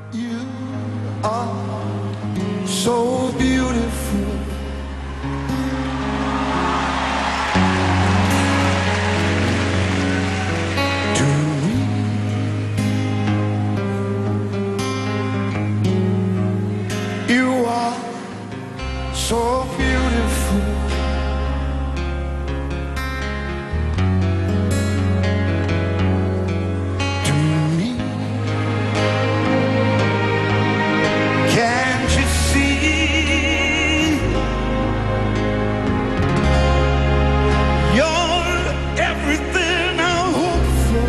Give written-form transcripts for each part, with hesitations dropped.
You are so beautiful. To me, you are so beautiful. To me, can't you see? You're everything I hope for.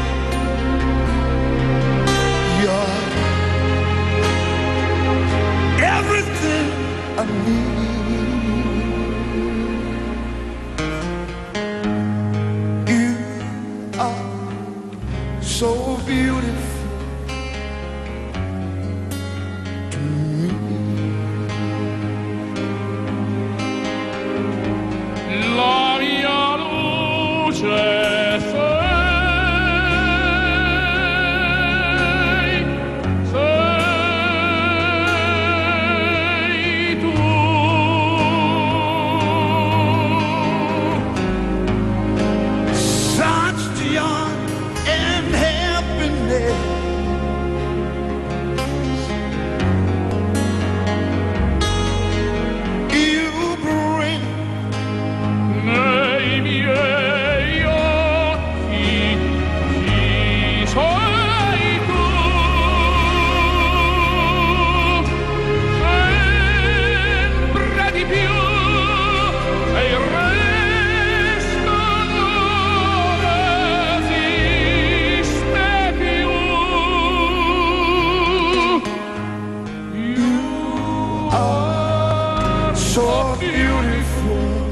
You're everything I need. You are so beautiful to me. La mia luce sei tu. Such joy and happiness. You bring Nei miei occhi ci sei tu. Sempre di più e il resto non esiste più. You are so beautiful.